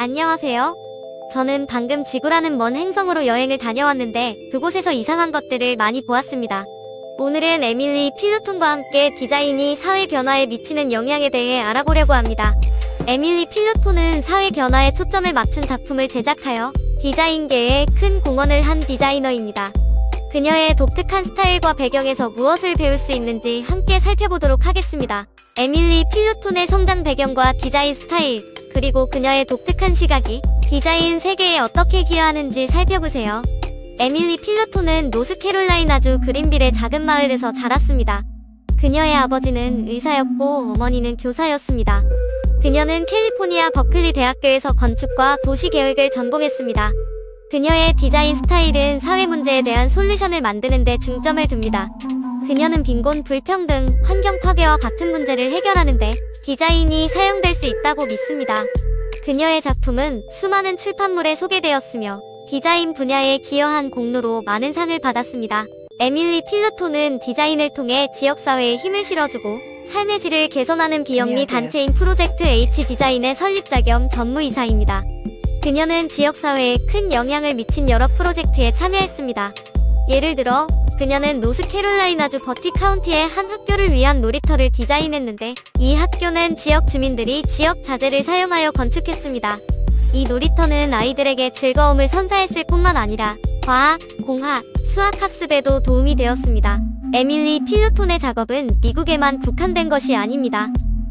안녕하세요. 저는 방금 지구라는 먼 행성으로 여행을 다녀왔는데 그곳에서 이상한 것들을 많이 보았습니다. 오늘은 에밀리 필루톤과 함께 디자인이 사회 변화에 미치는 영향에 대해 알아보려고 합니다. 에밀리 필루톤은 사회 변화에 초점을 맞춘 작품을 제작하여 디자인계에 큰 공헌을 한 디자이너입니다. 그녀의 독특한 스타일과 배경에서 무엇을 배울 수 있는지 함께 살펴보도록 하겠습니다. 에밀리 필루톤의 성장 배경과 디자인 스타일, 그리고 그녀의 독특한 시각이 디자인 세계에 어떻게 기여하는지 살펴보세요. 에밀리 필루톤은 노스캐롤라이나주 그린빌의 작은 마을에서 자랐습니다. 그녀의 아버지는 의사였고 어머니는 교사였습니다. 그녀는 캘리포니아 버클리 대학교에서 건축과 도시계획을 전공했습니다. 그녀의 디자인 스타일은 사회 문제에 대한 솔루션을 만드는 데 중점을 둡니다. 그녀는 빈곤, 불평등, 환경 파괴와 같은 문제를 해결하는 데 디자인이 사용될 수 있다고 믿습니다. 그녀의 작품은 수많은 출판물에 소개되었으며 디자인 분야에 기여한 공로로 많은 상을 받았습니다. 에밀리 필루톤은 디자인을 통해 지역사회에 힘을 실어주고 삶의 질을 개선하는 비영리 단체인 프로젝트 H 디자인의 설립자 겸 전무이사입니다. 그녀는 지역사회에 큰 영향을 미친 여러 프로젝트에 참여했습니다. 예를 들어 그녀는 노스캐롤라이나주 버티 카운티의 한 학교를 위한 놀이터를 디자인했는데 이 학교는 지역 주민들이 지역 자재를 사용하여 건축했습니다. 이 놀이터는 아이들에게 즐거움을 선사했을 뿐만 아니라 과학, 공학, 수학 학습에도 도움이 되었습니다. 에밀리 필루톤의 작업은 미국에만 국한된 것이 아닙니다.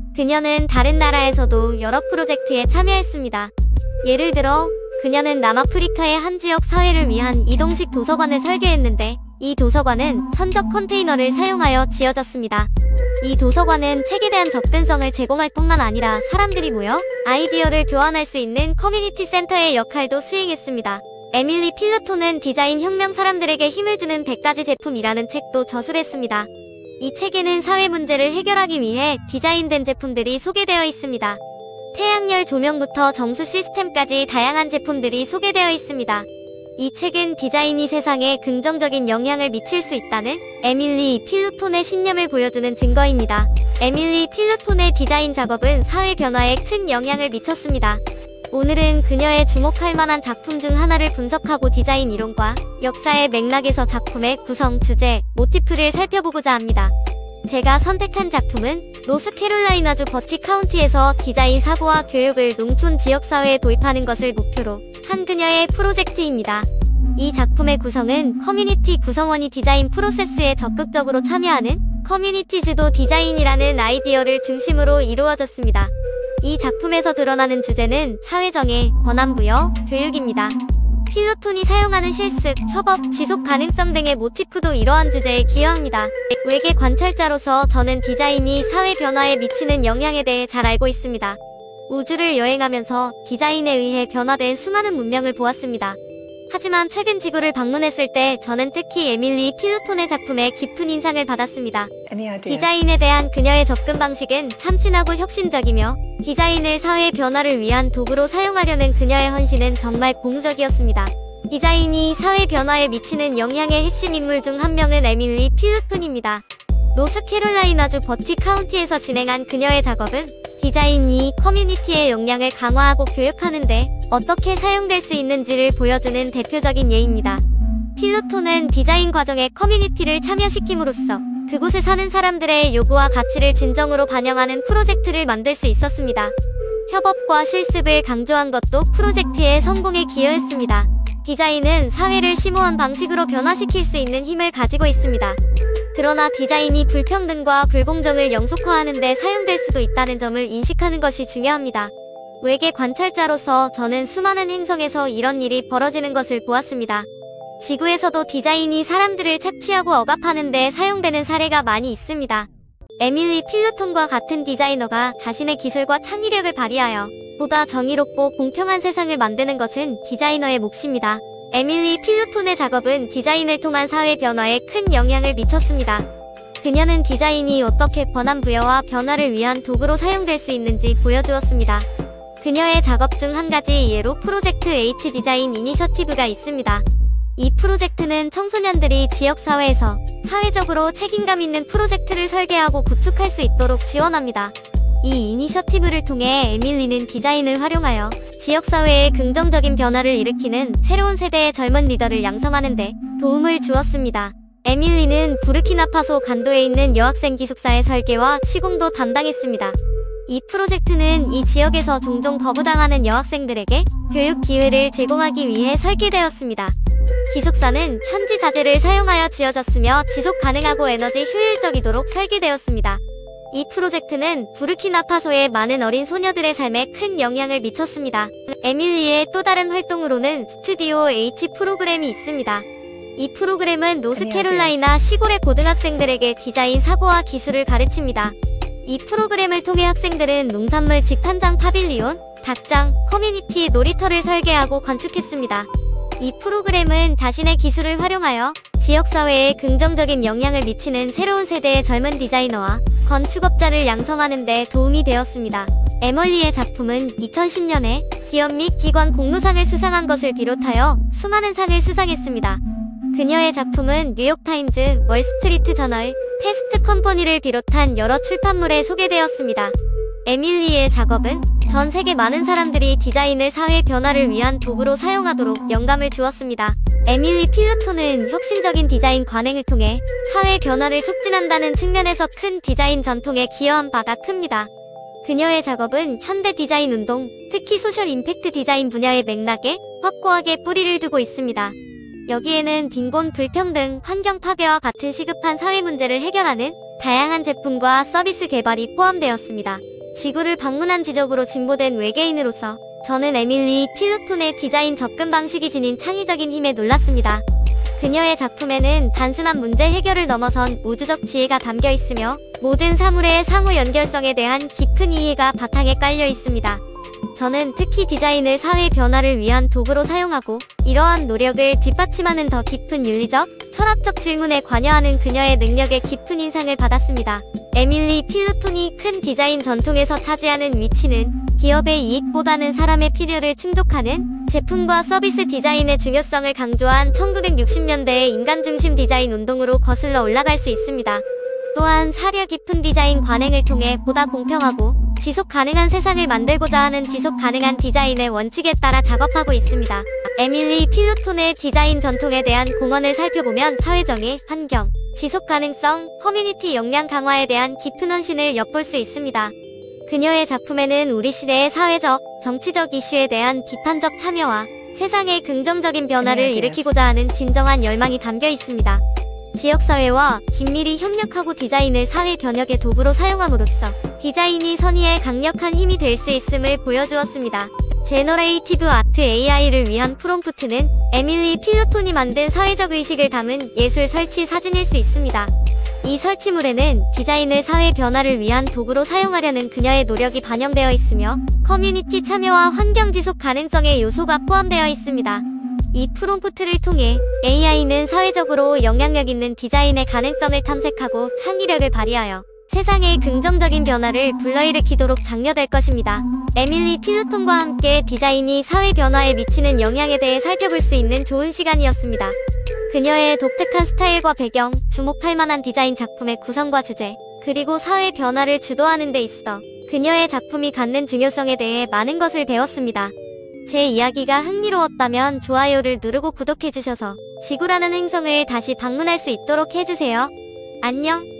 그녀는 다른 나라에서도 여러 프로젝트에 참여했습니다. 예를 들어 그녀는 남아프리카의 한 지역 사회를 위한 이동식 도서관을 설계했는데 이 도서관은 선적 컨테이너를 사용하여 지어졌습니다. 이 도서관은 책에 대한 접근성을 제공할 뿐만 아니라 사람들이 모여 아이디어를 교환할 수 있는 커뮤니티 센터의 역할도 수행했습니다. 에밀리 필루톤은 디자인 혁명 사람들에게 힘을 주는 100가지 제품이라는 책도 저술했습니다. 이 책에는 사회 문제를 해결하기 위해 디자인된 제품들이 소개되어 있습니다. 태양열 조명부터 정수 시스템까지 다양한 제품들이 소개되어 있습니다. 이 책은 디자인이 세상에 긍정적인 영향을 미칠 수 있다는 에밀리 필루톤의 신념을 보여주는 증거입니다. 에밀리 필루톤의 디자인 작업은 사회 변화에 큰 영향을 미쳤습니다. 오늘은 그녀의 주목할 만한 작품 중 하나를 분석하고 디자인 이론과 역사의 맥락에서 작품의 구성, 주제, 모티프를 살펴보고자 합니다. 제가 선택한 작품은 노스캐롤라이나주 버티 카운티에서 디자인 사고와 교육을 농촌 지역사회에 도입하는 것을 목표로 한 그녀의 프로젝트입니다. 이 작품의 구성은 커뮤니티 구성원이 디자인 프로세스에 적극적으로 참여하는 커뮤니티 주도 디자인이라는 아이디어를 중심으로 이루어졌습니다. 이 작품에서 드러나는 주제는 사회정의, 권한부여, 교육입니다. 필루톤이 사용하는 실습, 협업, 지속 가능성 등의 모티프도 이러한 주제에 기여합니다. 외계 관찰자로서 저는 디자인이 사회 변화에 미치는 영향에 대해 잘 알고 있습니다. 우주를 여행하면서 디자인에 의해 변화된 수많은 문명을 보았습니다. 하지만 최근 지구를 방문했을 때 저는 특히 에밀리 필루톤의 작품에 깊은 인상을 받았습니다. 디자인에 대한 그녀의 접근 방식은 참신하고 혁신적이며 디자인을 사회의 변화를 위한 도구로 사용하려는 그녀의 헌신은 정말 고무적이었습니다. 디자인이 사회 변화에 미치는 영향의 핵심 인물 중 한 명은 에밀리 필루톤입니다. 노스캐롤라이나주 버티 카운티에서 진행한 그녀의 작업은 디자인이 커뮤니티의 역량을 강화하고 교육하는데 어떻게 사용될 수 있는지를 보여주는 대표적인 예입니다. 필루톤은 디자인 과정에 커뮤니티를 참여시킴으로써 그곳에 사는 사람들의 요구와 가치를 진정으로 반영하는 프로젝트를 만들 수 있었습니다. 협업과 실습을 강조한 것도 프로젝트의 성공에 기여했습니다. 디자인은 사회를 심오한 방식으로 변화시킬 수 있는 힘을 가지고 있습니다. 그러나 디자인이 불평등과 불공정을 영속화하는 데 사용될 수도 있다는 점을 인식하는 것이 중요합니다. 외계 관찰자로서 저는 수많은 행성에서 이런 일이 벌어지는 것을 보았습니다. 지구에서도 디자인이 사람들을 착취하고 억압하는 데 사용되는 사례가 많이 있습니다. 에밀리 필루톤과 같은 디자이너가 자신의 기술과 창의력을 발휘하여 보다 정의롭고 공평한 세상을 만드는 것은 디자이너의 몫입니다. 에밀리 필루톤의 작업은 디자인을 통한 사회 변화에 큰 영향을 미쳤습니다. 그녀는 디자인이 어떻게 권한부여와 변화를 위한 도구로 사용될 수 있는지 보여주었습니다. 그녀의 작업 중 한 가지 예로 프로젝트 H 디자인 이니셔티브가 있습니다. 이 프로젝트는 청소년들이 지역사회에서 사회적으로 책임감 있는 프로젝트를 설계하고 구축할 수 있도록 지원합니다. 이 이니셔티브를 통해 에밀리는 디자인을 활용하여 지역사회에 긍정적인 변화를 일으키는 새로운 세대의 젊은 리더를 양성하는 데 도움을 주었습니다. 에밀리는 부르키나파소 간도에 있는 여학생 기숙사의 설계와 시공도 담당했습니다. 이 프로젝트는 이 지역에서 종종 거부당하는 여학생들에게 교육 기회를 제공하기 위해 설계되었습니다. 기숙사는 현지 자재를 사용하여 지어졌으며 지속 가능하고 에너지 효율적이도록 설계되었습니다. 이 프로젝트는 부르키나파소의 많은 어린 소녀들의 삶에 큰 영향을 미쳤습니다. 에밀리의 또 다른 활동으로는 스튜디오 H 프로그램이 있습니다. 이 프로그램은 노스캐롤라이나 시골의 고등학생들에게 디자인 사고와 기술을 가르칩니다. 이 프로그램을 통해 학생들은 농산물 직판장 파빌리온, 닭장, 커뮤니티 놀이터를 설계하고 건축했습니다. 이 프로그램은 자신의 기술을 활용하여 지역사회에 긍정적인 영향을 미치는 새로운 세대의 젊은 디자이너와 건축업자를 양성하는 데 도움이 되었습니다. 에멀리의 작품은 2010년에 기업 및 기관 공로상을 수상한 것을 비롯하여 수많은 상을 수상했습니다. 그녀의 작품은 뉴욕타임즈, 월스트리트 저널, 패스트 컴퍼니를 비롯한 여러 출판물에 소개되었습니다. 에밀리의 작업은 전 세계 많은 사람들이 디자인을 사회 변화를 위한 도구로 사용하도록 영감을 주었습니다. 에밀리 필루토는 혁신적인 디자인 관행을 통해 사회 변화를 촉진한다는 측면에서 큰 디자인 전통에 기여한 바가 큽니다. 그녀의 작업은 현대 디자인 운동, 특히 소셜 임팩트 디자인 분야의 맥락에 확고하게 뿌리를 두고 있습니다. 여기에는 빈곤, 불평등, 환경 파괴와 같은 시급한 사회 문제를 해결하는 다양한 제품과 서비스 개발이 포함되었습니다. 지구를 방문한 지적으로 진보된 외계인으로서 저는 에밀리 필루톤의 디자인 접근 방식이 지닌 창의적인 힘에 놀랐습니다. 그녀의 작품에는 단순한 문제 해결을 넘어선 우주적 지혜가 담겨 있으며 모든 사물의 상호 연결성에 대한 깊은 이해가 바탕에 깔려 있습니다. 저는 특히 디자인을 사회 변화를 위한 도구로 사용하고 이러한 노력을 뒷받침하는 더 깊은 윤리적, 철학적 질문에 관여하는 그녀의 능력에 깊은 인상을 받았습니다. 에밀리 필루톤이 큰 디자인 전통에서 차지하는 위치는 기업의 이익보다는 사람의 필요를 충족하는 제품과 서비스 디자인의 중요성을 강조한 1960년대의 인간중심 디자인 운동으로 거슬러 올라갈 수 있습니다. 또한 사려 깊은 디자인 관행을 통해 보다 공평하고 지속 가능한 세상을 만들고자 하는 지속 가능한 디자인의 원칙에 따라 작업하고 있습니다. 에밀리 필루톤의 디자인 전통에 대한 공헌을 살펴보면 사회정의, 환경, 지속 가능성, 커뮤니티 역량 강화에 대한 깊은 헌신을 엿볼 수 있습니다. 그녀의 작품에는 우리 시대의 사회적, 정치적 이슈에 대한 비판적 참여와 세상의 긍정적인 변화를 일으키고자 하는 진정한 열망이 담겨 있습니다. 지역사회와 긴밀히 협력하고 디자인을 사회 변혁의 도구로 사용함으로써 디자인이 선의의 강력한 힘이 될 수 있음을 보여주었습니다. 제너레이티브 아트 AI를 위한 프롬프트는 에밀리 필루톤이 만든 사회적 의식을 담은 예술 설치 사진일 수 있습니다. 이 설치물에는 디자인을 사회 변화를 위한 도구로 사용하려는 그녀의 노력이 반영되어 있으며 커뮤니티 참여와 환경 지속 가능성의 요소가 포함되어 있습니다. 이 프롬프트를 통해 AI는 사회적으로 영향력 있는 디자인의 가능성을 탐색하고 창의력을 발휘하여 세상의 긍정적인 변화를 불러일으키도록 장려될 것입니다. 에밀리 필루톤과 함께 디자인이 사회 변화에 미치는 영향에 대해 살펴볼 수 있는 좋은 시간이었습니다. 그녀의 독특한 스타일과 배경, 주목할 만한 디자인 작품의 구성과 주제, 그리고 사회 변화를 주도하는 데 있어 그녀의 작품이 갖는 중요성에 대해 많은 것을 배웠습니다. 제 이야기가 흥미로웠다면 좋아요를 누르고 구독해주셔서 지구라는 행성을 다시 방문할 수 있도록 해주세요. 안녕.